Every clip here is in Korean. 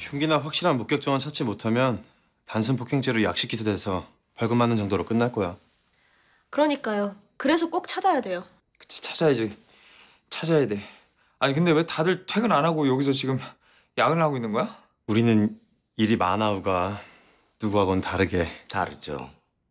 흉기나 확실한 목격정을 찾지 못하면 단순 폭행죄로 약식 기소돼서 벌금 맞는 정도로 끝날 거야. 그러니까요. 그래서 꼭 찾아야 돼요. 그치, 찾아야지. 찾아야 돼. 아니 근데 왜 다들 퇴근 안 하고 여기서 지금 야근을 하고 있는 거야? 우리는 일이 많아, 우가. 누구하고는 다르게. 다르죠.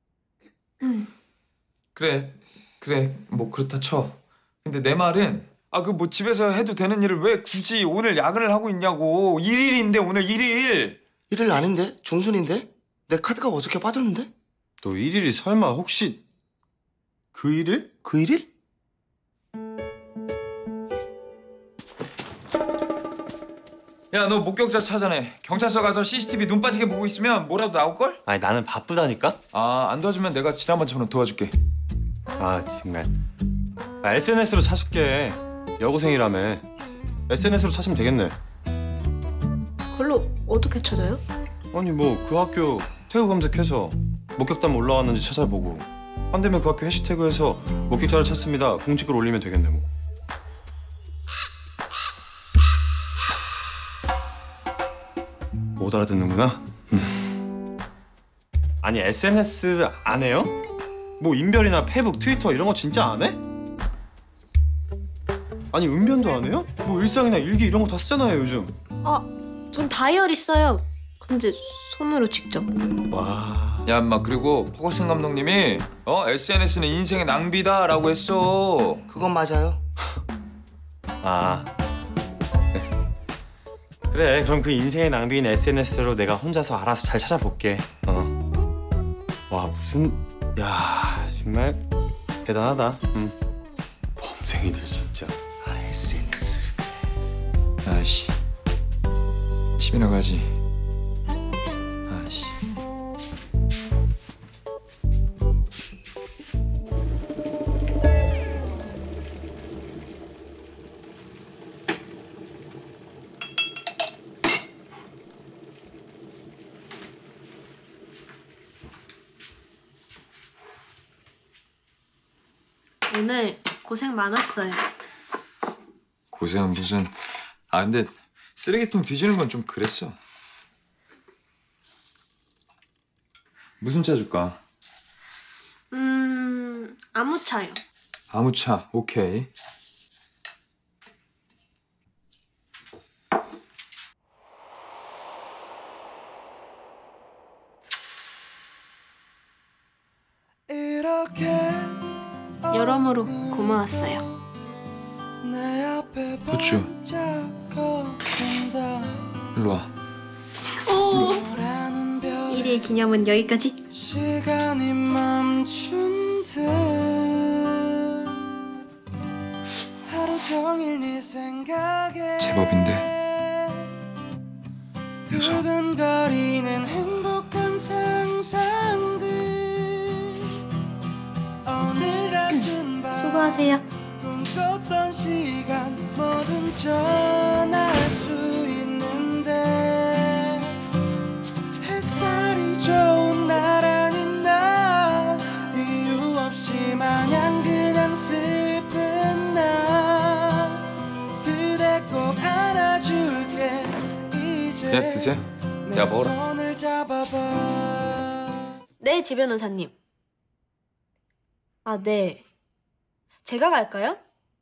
그래 뭐 그렇다 쳐. 근데 내 말은 그 뭐 집에서 해도 되는 일을 왜 굳이 오늘 야근을 하고 있냐고. 일일인데 오늘 일일. 일일 아닌데? 중순인데? 내 카드가 어저께 빠졌는데? 너 일일이 설마 혹시 그 일일? 그 일일? 야, 너 목격자 찾아내. 경찰서 가서 CCTV 눈 빠지게 보고 있으면 뭐라도 나올걸? 아니 나는 바쁘다니까? 안 도와주면 내가 지난번처럼 도와줄게. 아 정말. SNS로 찾을게. 여고생이라며. SNS로 찾으면 되겠네. 그걸로 어떻게 찾아요? 아니 뭐 그 학교 태그 검색해서 목격담 올라왔는지 찾아보고 안 되면 그 학교 해시태그에서 목격자를 찾습니다 공지글 올리면 되겠네 뭐. 못 알아듣는구나. 아니 SNS 안 해요? 뭐 인별이나 페북, 트위터 이런 거 진짜 안 해? 아니 은변도 안 해요? 뭐 일상이나 일기 이런 거 다 쓰잖아요 요즘. 전 다이어리 써요. 근데 손으로 직접. 와. 야, 인마, 그리고 포커슨 감독님이 SNS는 인생의 낭비다라고 했어. 그건 맞아요. 아. 그래 그럼 그 인생의 낭비인 SNS로 내가 혼자서 알아서 잘 찾아볼게. 와 무슨 야 정말 대단하다. 범생이들 진짜. SNS. 아이씨, 집이나 가지. 아이씨. 오늘 고생 많았어요. 고생은 무슨. 근데 쓰레기통 뒤지는 건 좀 그랬어. 무슨 차 줄까? 아무 차요. 아무 차, 오케이. 여러모로 고마웠어요. 호주, 일로 와. 오! 1일 기념은 여기까지. 시간이 멈춘 듯 하루 종일 네 생각에 제법인데. 두근거리는 행복한 상상들 오늘 같은 밤 수고하세요. 꿈꿨던 시간 뭐든 전할 수 있는데 햇살이 좋은 날 아닌 날 이유 없이 마냥 그냥 슬픈 날 그대 꼭 안아줄게 이제 야, 드세요. 야, 먹어라. 손을 잡아봐 네, 지 변호사님. 네. 제가 갈까요?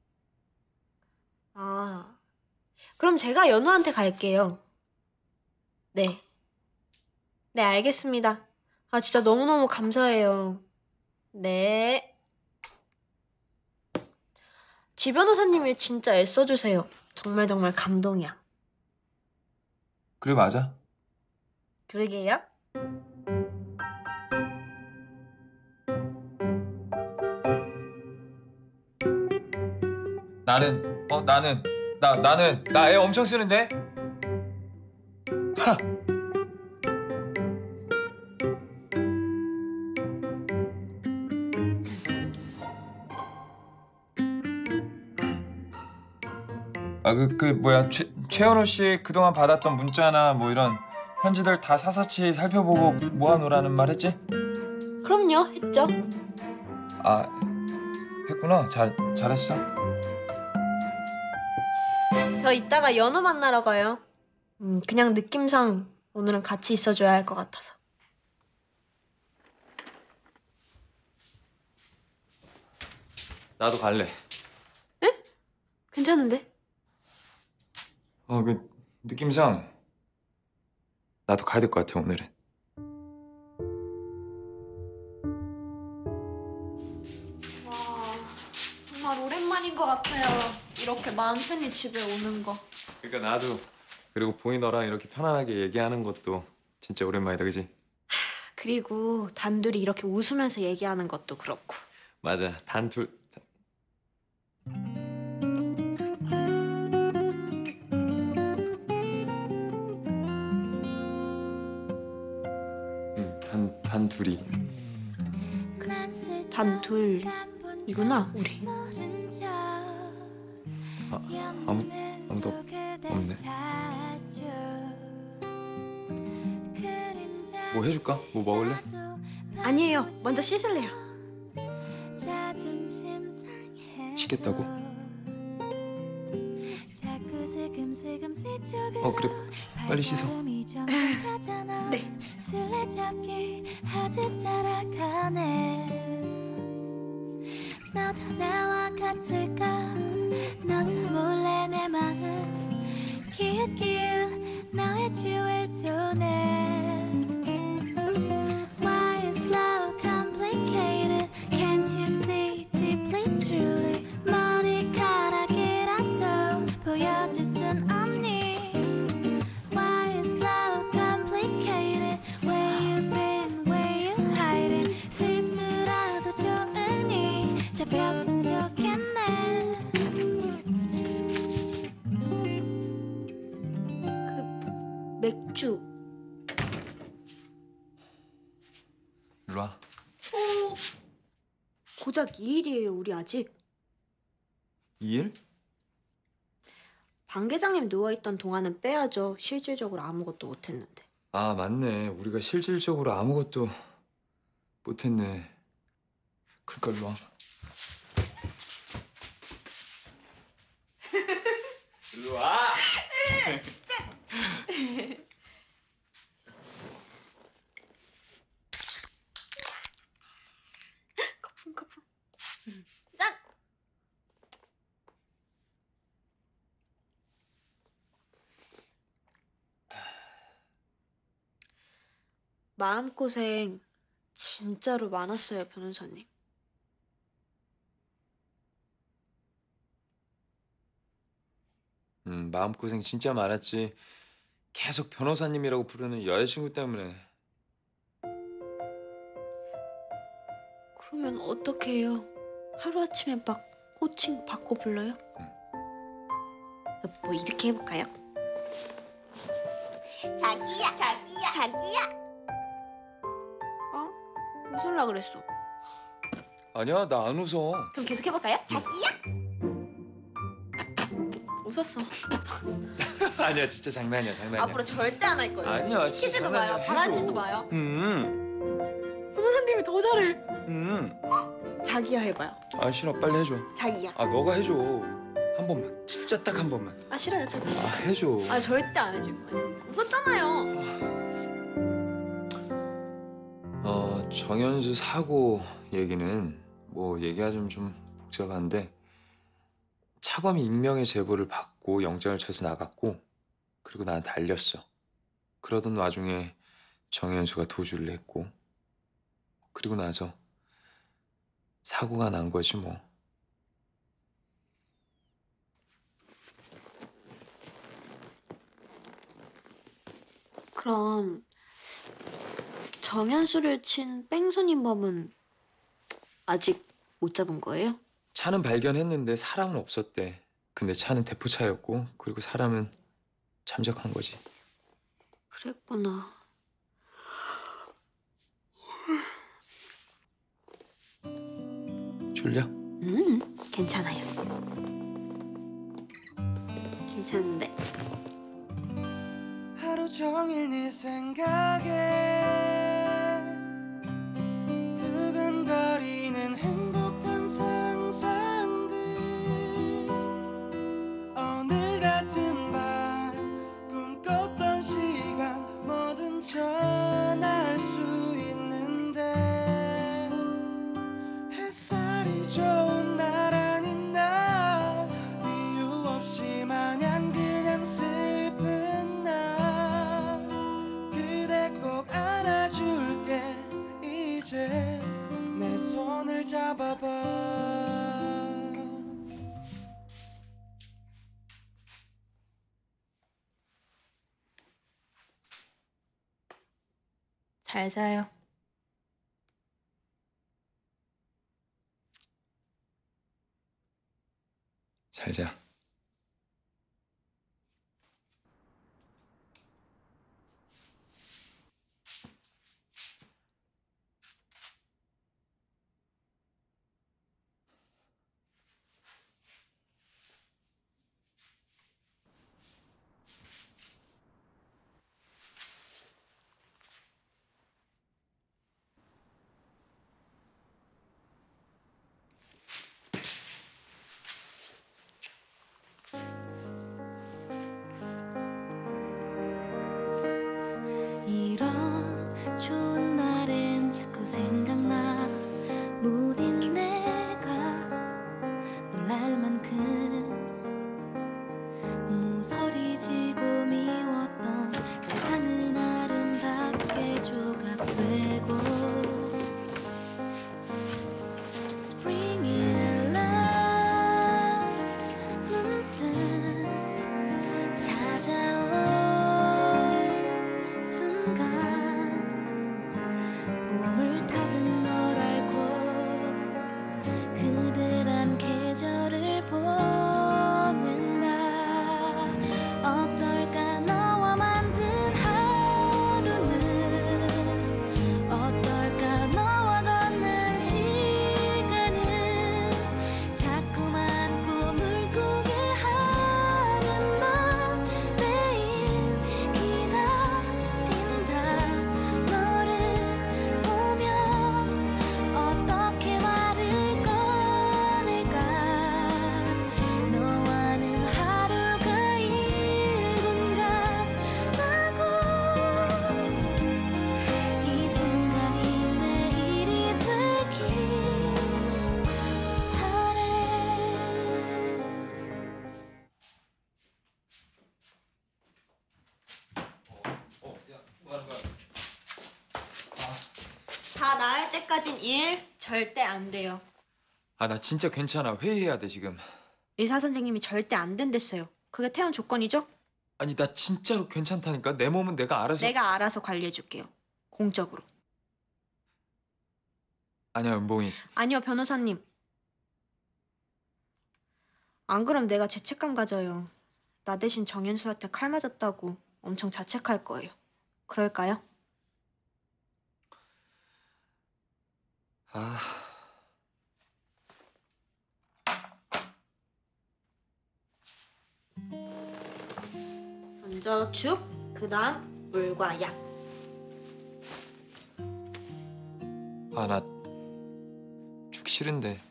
그럼 제가 연우한테 갈게요. 네. 네, 알겠습니다. 진짜 너무너무 감사해요. 네. 지 변호사님이 진짜 애써주세요. 정말 정말 감동이야. 그래, 맞아. 그러게요. 나 애 엄청 쓰는데? 뭐야, 최현우 씨 그동안 받았던 문자나 뭐 이런 편지들 다 사사치 살펴보고 모아놓으라는 말 했지? 그럼요, 했죠. 했구나. 잘했어. 저 이따가 연우 만나러 가요. 그냥 느낌상 오늘은 같이 있어줘야 할 것 같아서. 나도 갈래. 괜찮은데? 그 느낌상 나도 가야 될 것 같아 오늘은. 와, 정말 오랜만인 것 같아요. 이렇게 마음 편히 집에 오는 거. 그러니까 나도. 그리고 보이 너랑 이렇게 편안하게 얘기하는 것도 진짜 오랜만이다, 그지? 그리고 단둘이 이렇게 웃으면서 얘기하는 것도 그렇고. 맞아. 단둘이. 단둘이구나, 우리. 아무도 없네. 뭐 해줄까? 뭐 먹을래? 아니에요. 먼저 씻을래요. 씻겠다고? 그래. 빨리 씻어. 네. 너도 나와 같을까? 너도 몰래 내 마음 기웃기웃 너의 주위를 도네. Why is love complicated? Can't you see deeply truly? 머리카락이라도 보여줄 순 없니? Why is love complicated? Where you been? Where you hiding? 실수라도 좋으니 잡혔으면 좋겠네. 맥주. 일로 와. 고작 2일이에요, 우리 아직. 2일? 방 계장님 누워있던 동안은 빼야죠. 실질적으로 아무것도 못했는데. 아, 맞네. 우리가 실질적으로 아무것도 못했네. 그러니까 일로 와. 일로 와. 거품. 짠! 마음고생 진짜로 많았어요, 변호사님. 마음고생 진짜 많았지. 계속 변호사님이라고 부르는 여자친구 때문에. 그러면 어떻게 해요? 하루아침에 막 호칭 바꿔 불러요? 뭐 이렇게 해볼까요? 자기야. 웃을라 그랬어. 아니야, 나 안 웃어. 그럼 계속 해볼까요? 자기야. 웃었어. 아니야, 진짜 장난이야. 앞으로 절대 안 할 거예요. 아니야, 진짜 시키지도 마요. 장난이야. 바라지도 해줘. 마요. 음. 변호사님이 더 잘해. 자기야 해봐요. 아, 싫어. 빨리 해줘. 자기야. 아, 너가 해줘. 한 번만. 진짜 딱 한 번만. 아 싫어요 저. 아, 해줘. 아 절대 안 해줄 거예요. 웃었잖아요. 정현수 사고 얘기는 뭐 얘기하자면 좀 복잡한데, 차검이 익명의 제보를 받고 영장을 쳐서 나갔고, 그리고 나한테 알렸어. 그러던 와중에 정현수가 도주를 했고, 그리고 나서 사고가 난 거지 뭐. 그럼 정현수를 친 뺑소님범은 아직 못 잡은 거예요? 차는 발견했는데 사람은 없었대. 근데 차는 대포차였고, 그리고 사람은 잠적한 거지. 그랬구나. 졸려? 괜찮아요. 괜찮은데? 하루 종일 네 생각에 두근거리는 행복한 상상들. 오늘 같은 밤 꿈꽃 잘 자요. 잘 자. 이런 좋은 날엔 자꾸 생각나 무딘 내가 놀랄 만큼 무서리지고 미웠던 세상은 아름답게 조각되고 Spring in love 문득 찾아온 순간 봄을 타든 널 알고 그들한 계절을 보낸다 어떨까 너와 만든 하루는 어떨까 너와 걷는 시간은 자꾸만 꿈을 꾸게 하는 널 매일 기다린다 너를 보며 어떻게 말을 꺼낼까 너와는 하루가 1분 같다고 이 순간이 매일이 되길 바래 다 나을 때까진 일 절대 안 돼요. 아, 나 진짜 괜찮아. 회의해야 돼, 지금. 의사 선생님이 절대 안 된댔어요. 그게 퇴원 조건이죠? 아니, 나 진짜로 괜찮다니까. 내 몸은 내가 알아서. 내가 알아서 관리해줄게요. 공적으로. 아니야, 은봉이. 아니요, 변호사님. 안 그럼 내가 죄책감 가져요. 나 대신 정윤수한테 칼 맞았다고 엄청 자책할 거예요. 그럴까요? 아, 먼저 죽, 그다음 물과 약. 나 죽 싫은데.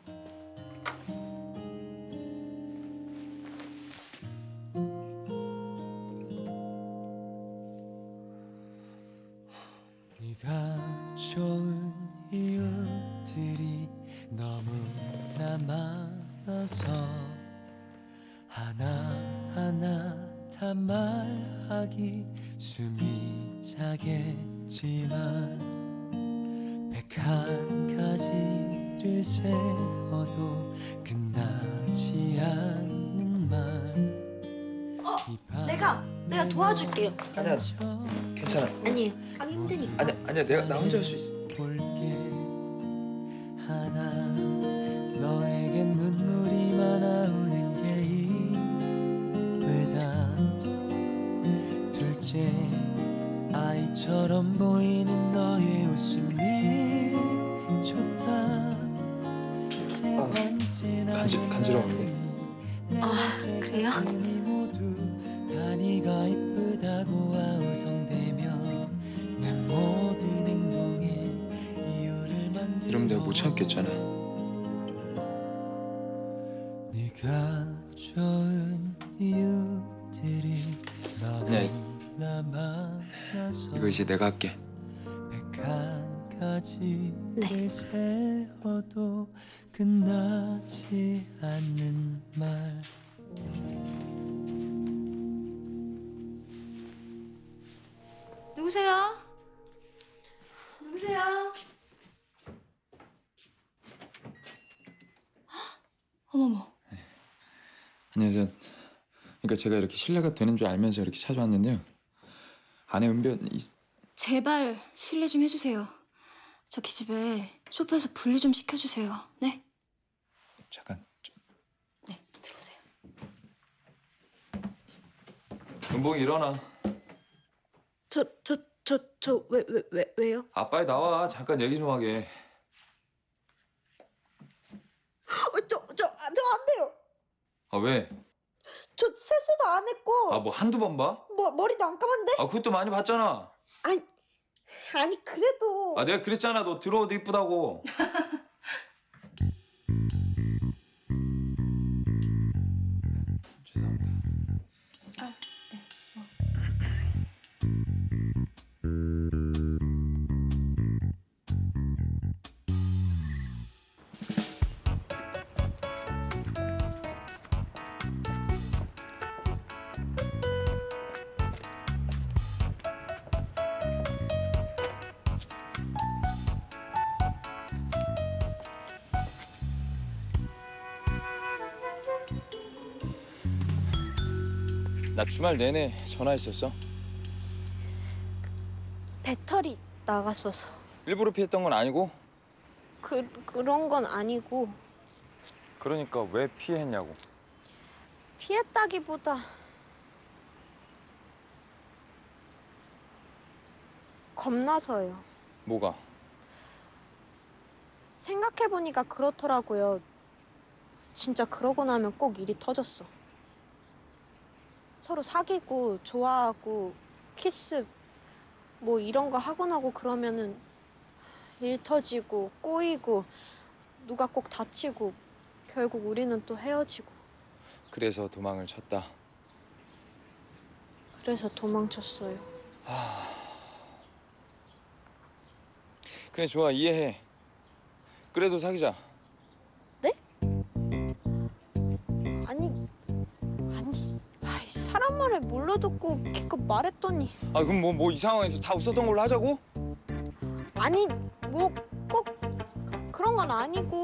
네가 좋은 이유들이 너무나 많아서 하나하나 다 말하기 숨이 차겠지만 101가지를 세어도 끝나지 않는 말 내가 도와줄게요. 아니야, 괜찮아. 아니에요. 하기 힘드니까. 아니야, 나 혼자 할 수 있어. 볼게 하나 너에겐 눈물이 많아 우는 게 이쁘다 둘째 아이처럼 보이는 너의 웃음이 좋다 세 번째 나의 간지러운데? 그래요? 모두 다 네가 이쁘다고 아우성대며 내 모든 행동에 이유를 만들어 이러면 내가 못 참겠잖아. 네가 좋은 이유들이 아니야, 너무나 많아서 이거 이제 내가 할게. 101가지를 네. 세어도 끝나지 않는 말 누구세요? 누구세요? 어머머. 안녕하세요. 그러니까 제가 이렇게 실례가 되는 줄 알면서 이렇게 찾아왔는데요. 안에 은변이 제발 실례 좀 해주세요. 저 기집애 소파에서 분리 좀 시켜주세요. 네? 잠깐. 네, 들어오세요. 은봉이 일어나. 왜요? 아 빨리 나와. 잠깐 얘기 좀 하게. 안 돼요. 아 왜? 저 세수도 안 했고. 아 뭐 한두 번 봐? 머리도 안 감았는데? 아 그것도 많이 봤잖아. 아니 그래도. 아 내가 그랬잖아. 너 들어오도 이쁘다고. 죄송합니다. 아, 네. 나 주말 내내 전화했었어. 배터리 나갔어서. 일부러 피했던 건 아니고. 그런 건 아니고. 그러니까 왜 피했냐고. 피했다기보다 겁나서요. 뭐가? 생각해보니까 그렇더라고요. 진짜 그러고 나면 꼭 일이 터졌어. 서로 사귀고 좋아하고 키스 뭐 이런 거 하고 나고 그러면은 일 터지고 꼬이고 누가 꼭 다치고 결국 우리는 또 헤어지고. 그래서 도망을 쳤다. 그래서 도망쳤어요. 그래 좋아 이해해. 그래도 사귀자. 아니, 사람 말을 몰라 듣고 기껏 말했더니. 아 그럼 뭐 이 상황에서 다 웃었던 걸로 하자고? 아니 뭐 꼭 그런 건 아니고.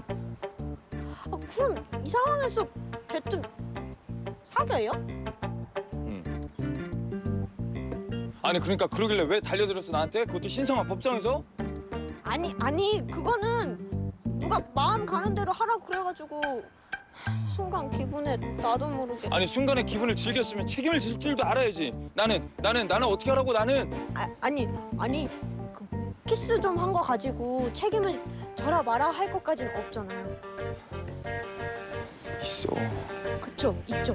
그럼 이 상황에서 대뜸 사겨요? 응. 아니 그러니까 그러길래 왜 달려들었어 나한테? 그것도 신성한 법정에서? 아니 그거는 누가 마음 가는 대로 하라고 그래가지고 순간 기분에 나도 모르게. 아니 순간에 기분을 즐겼으면 책임을 질 줄도 알아야지. 나는 어떻게 하라고 나는. 아니 그 키스 좀 한 거 가지고 책임을 져라 마라 할 것까지는 없잖아요. 있어. 그쵸, 있죠.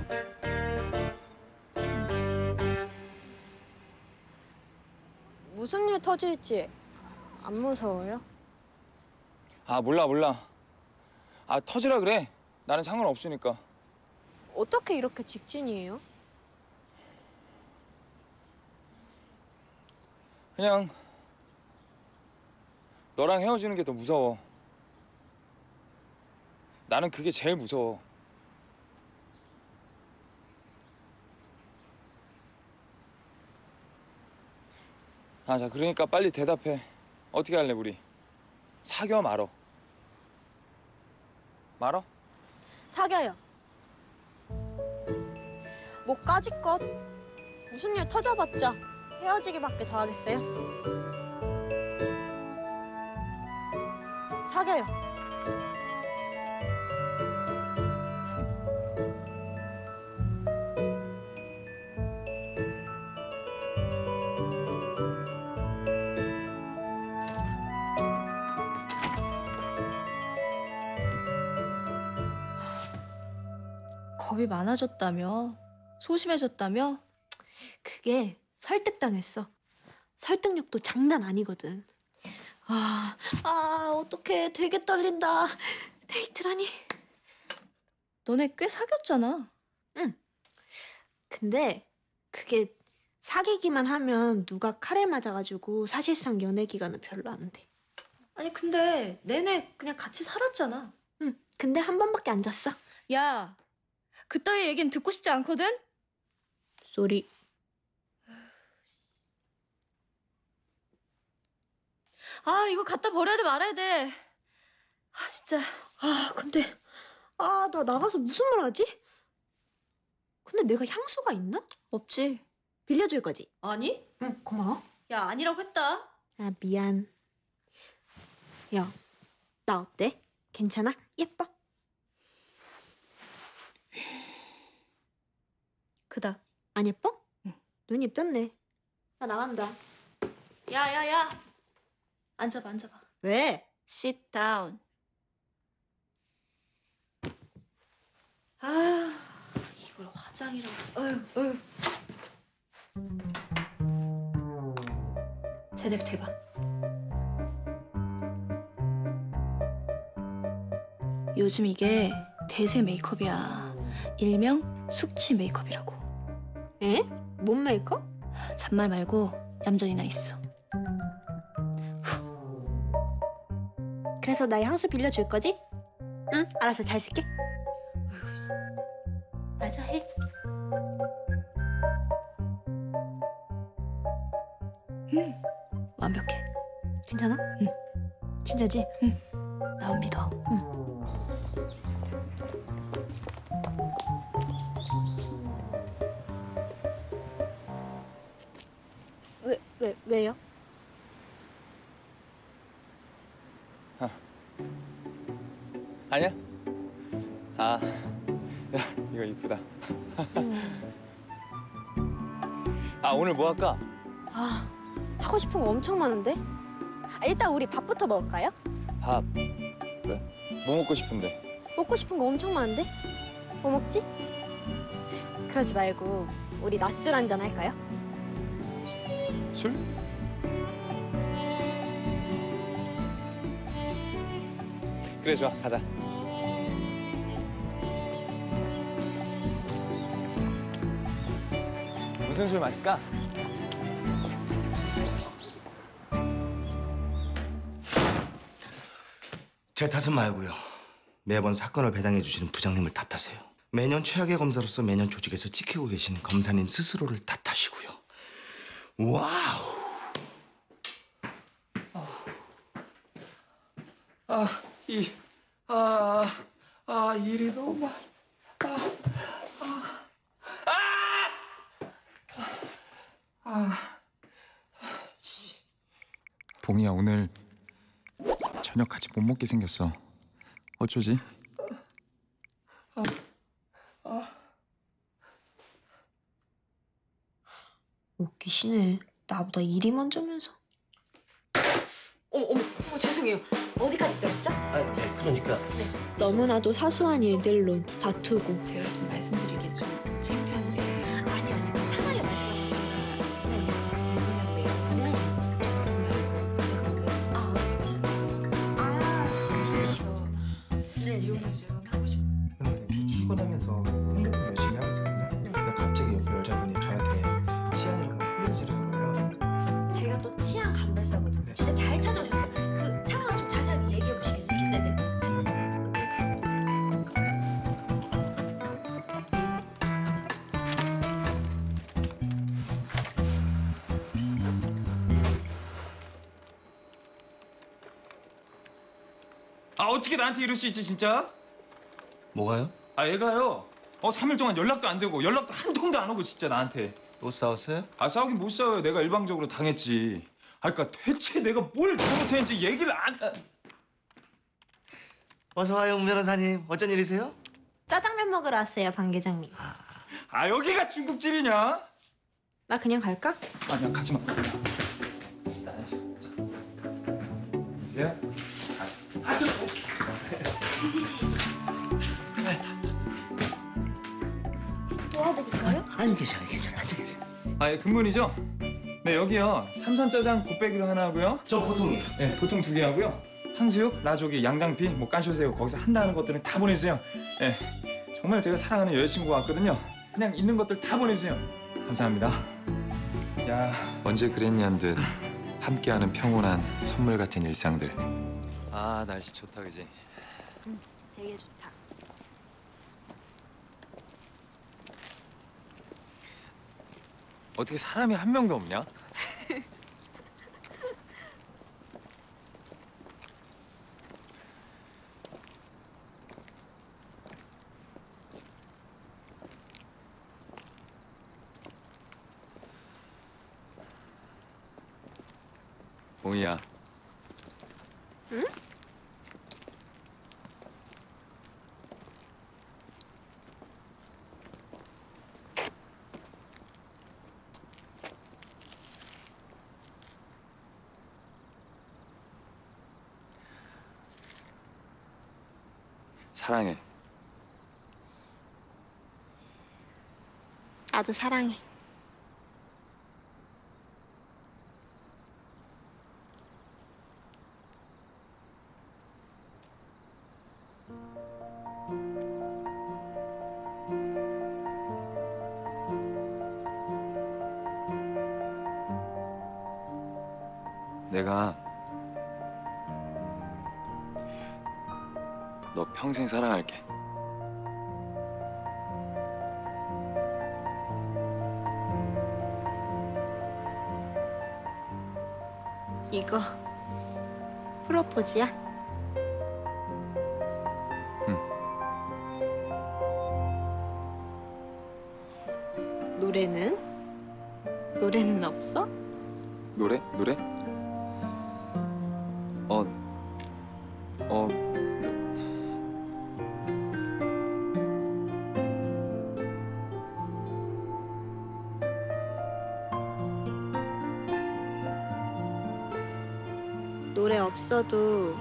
무슨 일 터질지 안 무서워요? 아 몰라. 아 터지라 그래. 나는 상관없으니까. 어떻게 이렇게 직진이에요? 그냥 너랑 헤어지는 게 더 무서워. 나는 그게 제일 무서워. 아, 자, 그러니까 빨리 대답해. 어떻게 할래, 우리? 사겨 말어? 말어? 사겨요. 뭐까짓것 무슨 일 터져봤자 헤어지기밖에 더 하겠어요? 사겨요. 겁이 많아졌다며? 소심해졌다며? 그게 설득당했어. 설득력도 장난 아니거든. 어떡해. 되게 떨린다. 데이트라니. 너네 꽤 사귀었잖아. 근데 그게 사귀기만 하면 누가 칼에 맞아가지고 사실상 연애 기간은 별로 안 돼. 아니 근데 내내 그냥 같이 살았잖아. 근데 한 번밖에 안 잤어. 야, 그따위 얘기는 듣고 싶지 않거든? 쏘리. 이거 갖다 버려야 돼 말아야 돼. 진짜. 근데 나 나가서 무슨 말 하지? 근데 내가 향수가 있나? 없지. 빌려줄 거지? 아니? 응, 고마워. 야, 아니라고 했다. 아, 미안. 야, 나 어때? 괜찮아? 예뻐? 그닥. 안 예뻐? 눈이 뼈네. 나 나간다. 야. 앉아봐. 왜? Sit down. 아, 이걸 화장이라고. 어휴. 제대로 대봐. 요즘 이게 대세 메이크업이야. 일명 숙취 메이크업이라고. 에? 몸 메이크업? 잔말 말고 얌전히 나 있어. 그래서 나의 향수 빌려줄 거지? 응, 알았어. 잘 쓸게. 맞아, 해. 완벽해. 괜찮아? 응. 진짜지? 나만 믿어. 왜요? 아니야? 아, 야, 이거 이쁘다. 아, 오늘 뭐 할까? 아, 하고 싶은 거 엄청 많은데? 아, 일단 우리 밥부터 먹을까요? 밥. 왜? 뭐 먹고 싶은데? 먹고 싶은 거 엄청 많은데? 뭐 먹지? 그러지 말고 우리 낮술 한잔 할까요? 술? 그래, 좋아. 가자. 무슨 술 마실까? 제 탓은 말고요. 매번 사건을 배당해 주시는 부장님을 탓하세요. 매년 최악의 검사로서 매년 조직에서 지키고 계신 검사님 스스로를 탓하시고요. 와우. 일이 너무 많아. 봉이야, 오늘 저녁 같이 못 먹게 생겼어. 어쩌지? 웃기시네. 나보다 일이 먼저면서. 어머, 죄송해요. 어디까지 들었죠? 그러니까 너무나도 사소한 일들로 다투고. 제가 좀 말씀드리기 좀 창피한데 아니, 편하게 말씀해 주세요. 네. 그냥 내일은 그렇죠. 네. 요즘 하고 싶은 근데 출근하면서 핸드폰 열심히 하고 있었거든요. 근데 갑자기 옆에 여자분이 저한테 치안이라고 소리 지르는 거예요. 제가 또 치안 감별사거든요. 진짜 잘 찾아오셨어요. 그 상황을 좀 자세하게 얘기해 보시겠어요? 네네. 아, 어떻게 나한테 이럴 수 있지, 진짜? 뭐가요? 아, 얘가요. 3일 동안 연락도 안 되고 연락도 한 통도 안 오고 진짜 나한테. 또 싸웠어요? 아, 싸우긴 못 싸워요. 내가 일방적으로 당했지. 아, 그러니까 대체 내가 뭘 잘못했는지 얘기를 안... 어서 와요, 문 변호사님. 어쩐 일이세요? 짜장면 먹으러 왔어요, 방 계장님. 아, 여기가 중국집이냐? 나 그냥 갈까? 아니야, 가지 마. 이제야? 도와드릴까요? 아니, 괜찮아. 앉아 계세요. 아, 예, 근문이죠? 네, 여기요. 삼선짜장 곱빼기로 하나 하고요. 저 보통이요. 네, 보통 2개 하고요. 탕수육, 라조기, 양장피, 뭐 깐쇼새우 거기서 한다는 것들은 다 보내주세요. 네, 정말 제가 사랑하는 여자친구가 왔거든요. 그냥 있는 것들 다 보내주세요. 감사합니다. 야, 언제 그랬냐는 듯 함께하는 평온한 선물 같은 일상들. 아, 날씨 좋다, 그지? 되게 좋다. 어떻게 사람이 한 명도 없냐? 옹이야. 응? 사랑해. 나도 사랑해. 내가 너 평생 사랑할게. 이거 프로포즈야? 응. 노래는? 노래는 없어? 노래? 노래 없어도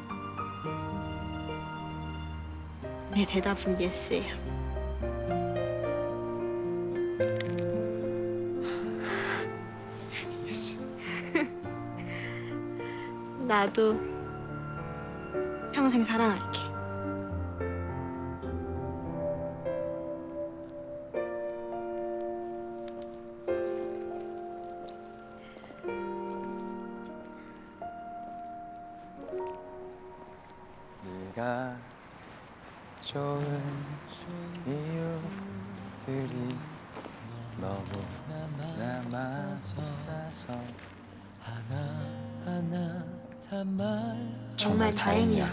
내 대답은 예스예요. 예스. 나도 평생 사랑할게. 네가 좋은 이유들이 너무나 많아서 하나하나 다 말 정말 다행이야.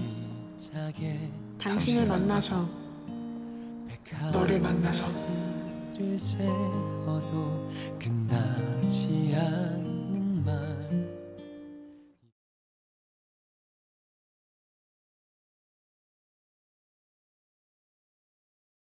당신을 만나서 너를 만나서 세워도 끝나지 않